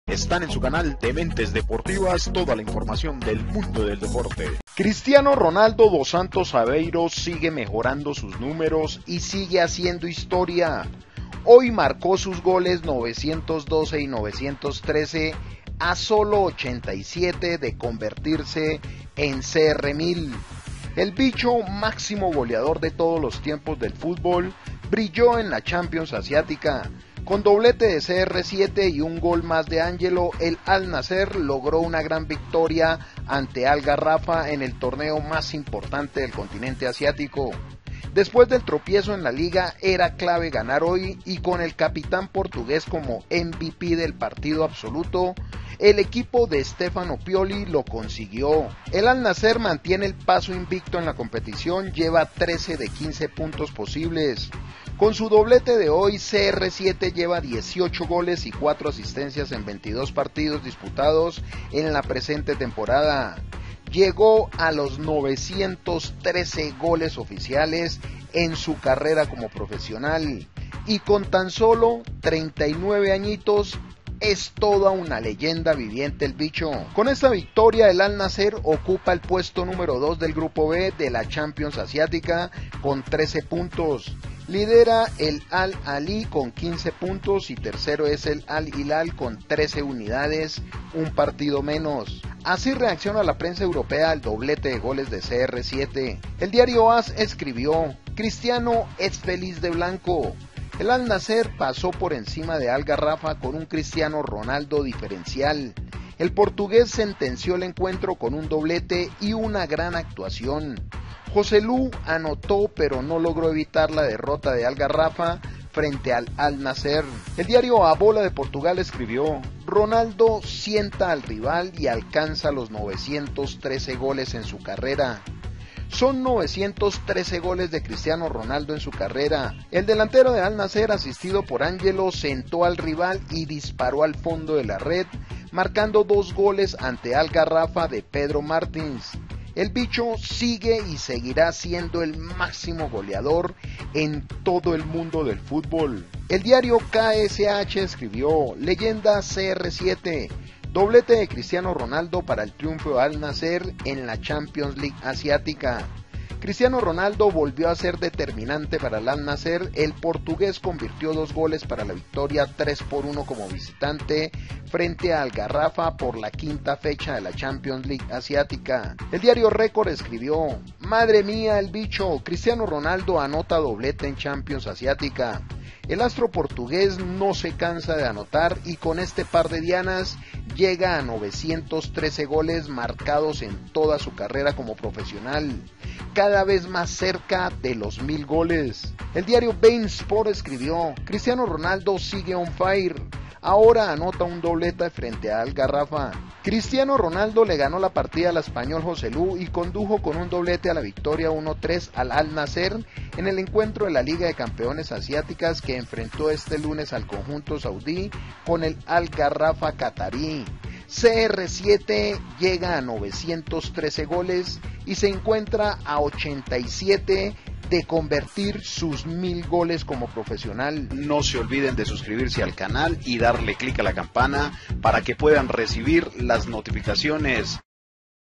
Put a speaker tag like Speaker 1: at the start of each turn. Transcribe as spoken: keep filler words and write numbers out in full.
Speaker 1: Están en su canal de Mentes Deportivas toda la información del mundo del deporte. Cristiano Ronaldo dos Santos Aveiro sigue mejorando sus números y sigue haciendo historia. Hoy marcó sus goles novecientos doce y novecientos trece a solo ochenta y siete de convertirse en C R mil. El bicho, máximo goleador de todos los tiempos del fútbol, brilló en la Champions Asiática. Con doblete de C R siete y un gol más de Ángelo, el Al Nassr logró una gran victoria ante Al Garrafa en el torneo más importante del continente asiático. Después del tropiezo en la liga, era clave ganar hoy y con el capitán portugués como M V P del partido absoluto, el equipo de Stefano Pioli lo consiguió. El Al Nassr mantiene el paso invicto en la competición, lleva trece de quince puntos posibles. Con su doblete de hoy, C R siete lleva dieciocho goles y cuatro asistencias en veintidós partidos disputados en la presente temporada. Llegó a los novecientos trece goles oficiales en su carrera como profesional y con tan solo treinta y nueve añitos es toda una leyenda viviente el bicho. Con esta victoria el Al Nassr ocupa el puesto número dos del grupo B de la Champions Asiática con trece puntos. Lidera el Al Ahly con quince puntos y tercero es el Al Hilal con trece unidades, un partido menos. Así reacciona la prensa europea al doblete de goles de C R siete. El diario A S escribió: Cristiano es feliz de blanco. El Al Nassr pasó por encima de Al Garrafa con un Cristiano Ronaldo diferencial. El portugués sentenció el encuentro con un doblete y una gran actuación. Joselu anotó pero no logró evitar la derrota de Al Garrafa frente al Al Nassr. El diario A Bola de Portugal escribió: Ronaldo sienta al rival y alcanza los novecientos trece goles en su carrera. Son novecientos trece goles de Cristiano Ronaldo en su carrera. El delantero de Al Nassr, asistido por Ángelo, sentó al rival y disparó al fondo de la red, marcando dos goles ante Al Garrafa de Pedro Martins. El bicho sigue y seguirá siendo el máximo goleador en todo el mundo del fútbol. El diario K S H escribió: leyenda C R siete, doblete de Cristiano Ronaldo para el triunfo de Al Nassr en la Champions League Asiática. Cristiano Ronaldo volvió a ser determinante para el Al Nassr. El portugués convirtió dos goles para la victoria tres por uno como visitante frente a Al Garrafa por la quinta fecha de la Champions League Asiática. El diario Récord escribió: madre mía el bicho, Cristiano Ronaldo anota doblete en Champions Asiática. El astro portugués no se cansa de anotar y con este par de dianas llega a novecientos trece goles marcados en toda su carrera como profesional, cada vez más cerca de los mil goles. El diario Bein Sport escribió: Cristiano Ronaldo sigue on fire. Ahora anota un doblete frente a Al Garrafa. Cristiano Ronaldo le ganó la partida al español Joselu y condujo con un doblete a la victoria uno tres al Al Nassr en el encuentro de la Liga de Campeones Asiáticas que enfrentó este lunes al conjunto saudí con el Al Garrafa catarí. C R siete llega a novecientos trece goles y se encuentra a ochenta y siete de convertir sus mil goles como profesional. No se olviden de suscribirse al canal y darle clic a la campana para que puedan recibir las notificaciones.